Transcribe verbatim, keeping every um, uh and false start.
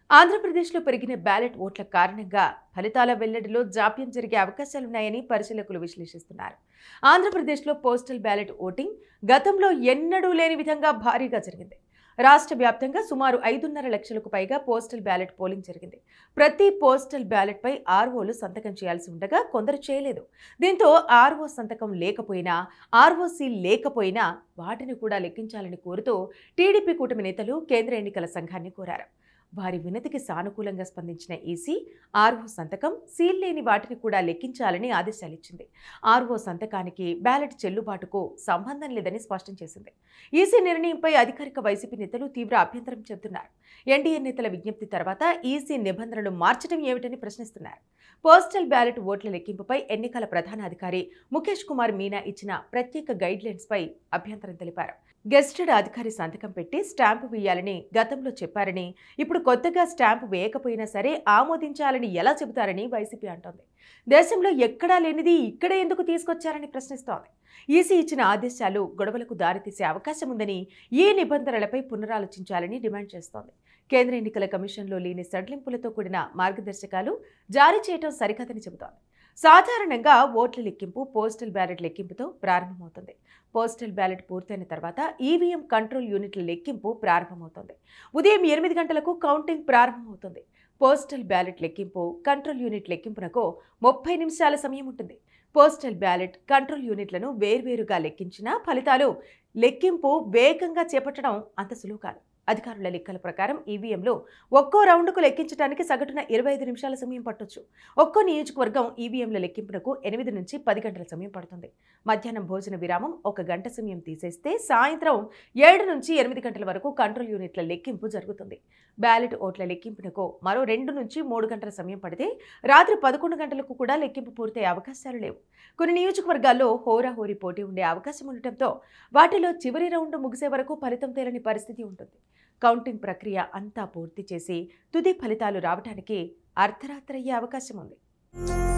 ఆంధ్రప్రదేశ్లో పెరిగిన బ్యాలెట్ ఓట్ల కారణంగా ఫలితాల వెల్లడిలో జాప్యం జరిగే అవకాశాలున్నాయని పరిశీలకులు విశ్లేషిస్తున్నారు. ఆంధ్రప్రదేశ్లో పోస్టల్ బ్యాలెట్ ఓటింగ్ గతంలో ఎన్నడూ లేని విధంగా భారీగా జరిగింది. రాష్ట్ర వ్యాప్తంగా సుమారు ఐదున్నర లక్షలకు పైగా పోస్టల్ బ్యాలెట్ పోలింగ్ జరిగింది. ప్రతి పోస్టల్ బ్యాలెట్ పై ఆర్ఓలు సంతకం చేయాల్సి ఉండగా కొందరు చేయలేదు. దీంతో ఆర్ఓ సంతకం లేకపోయినా, ఆర్ఓసీ లేకపోయినా వాటిని కూడా లెక్కించాలని కోరుతూ టీడీపీ కూటమి నేతలు కేంద్ర ఎన్నికల సంఘాన్ని కోరారు. వారి వినతికి సానుకూలంగా స్పందించిన ఈసీ ఆర్ఓ సంతకం, సీల్ లేని వాటిని కూడా లెక్కించాలని ఆదేశాలిచ్చింది. ఆర్ఓ సంతకానికి బ్యాలెట్ చెల్లుబాటుకు సంబంధం లేదని స్పష్టం చేసింది. ఈసీ నిర్ణయంపై అధికారిక వైసీపీ నేతలు తీవ్ర అభ్యంతరం చెబుతున్నారు. ఎన్డీఏ నేతల విజ్ఞప్తి తర్వాత ఈసీ నిబంధనలు మార్చడం ఏమిటని ప్రశ్నిస్తున్నారు. పోస్టల్ బ్యాలెట్ ఓట్ల లెక్కింపుపై ఎన్నికల ప్రధాన అధికారి ముఖేష్ కుమార్ మీనా ఇచ్చిన ప్రత్యేక గైడ్ లైన్స్ పై అభ్యంతరం తెలిపారు. గెస్టెడ్ అధికారి సంతకం పెట్టి స్టాంపు వేయాలని గతంలో చెప్పారని, ఇప్పుడు కొత్తగా స్టాంపు వేయకపోయినా సరే ఆమోదించాలని ఎలా చెబుతారని వైసీపీ అంటోంది. దేశంలో ఎక్కడా లేనిది ఇక్కడ ఎందుకు తీసుకొచ్చారని ప్రశ్నిస్తోంది. ఈసీ ఇచ్చిన ఆదేశాలు గొడవలకు దారితీసే అవకాశం ఉందని, ఈ నిబంధనలపై పునరాలోచించాలని డిమాండ్ చేస్తోంది. కేంద్ర ఎన్నికల కమిషన్లో లేని సడలింపులతో కూడిన మార్గదర్శకాలు జారీ చేయడం సరికాదని చెబుతోంది. సాధారణంగా ఓట్ల లెక్కింపు పోస్టల్ బ్యాలెట్ లెక్కింపుతో ప్రారంభమవుతుంది. పోస్టల్ బ్యాలెట్ పూర్తయిన తర్వాత ఈవీఎం కంట్రోల్ యూనిట్ల లెక్కింపు ప్రారంభమవుతుంది. ఉదయం ఎనిమిది గంటలకు కౌంటింగ్ ప్రారంభమవుతుంది. పోస్టల్ బ్యాలెట్ లెక్కింపు, కంట్రోల్ యూనిట్ లెక్కింపునకు ముప్పై నిమిషాల సమయం ఉంటుంది. పోస్టల్ బ్యాలెట్, కంట్రోల్ యూనిట్లను వేర్వేరుగా లెక్కించిన ఫలితాలు లెక్కింపు వేగంగా చేపట్టడం అంత సులువు కాదు. అధికారుల లెక్కల ప్రకారం ఈవీఎంలో ఒక్కో రౌండ్కు లెక్కించడానికి సగటున ఇరవై ఐదు నిమిషాల సమయం పట్టొచ్చు. ఒక్కో నియోజకవర్గం ఈవీఎంల లెక్కింపునకు ఎనిమిది నుంచి పది గంటల సమయం పడుతుంది. మధ్యాహ్నం భోజన విరామం ఒక గంట సమయం తీసేస్తే సాయంత్రం ఏడు నుంచి ఎనిమిది గంటల వరకు కంట్రోల్ యూనిట్ల లెక్కింపు జరుగుతుంది. బ్యాలెట్ ఓట్ల లెక్కింపునకు మరో రెండు నుంచి మూడు గంటల సమయం పడితే రాత్రి పదకొండు గంటలకు కూడా లెక్కింపు పూర్తయ్యే అవకాశాలు లేవు. కొన్ని నియోజకవర్గాల్లో హోరాహోరీ పోటీ ఉండే అవకాశం ఉండటంతో వాటిలో చివరి రౌండ్ ముగిసే వరకు ఫలితం తేలని పరిస్థితి ఉంటుంది. కౌంటింగ్ ప్రక్రియ అంతా పూర్తి చేసి తుది ఫలితాలు రావడానికి అర్ధరాత్రి అయ్యే అవకాశం ఉంది.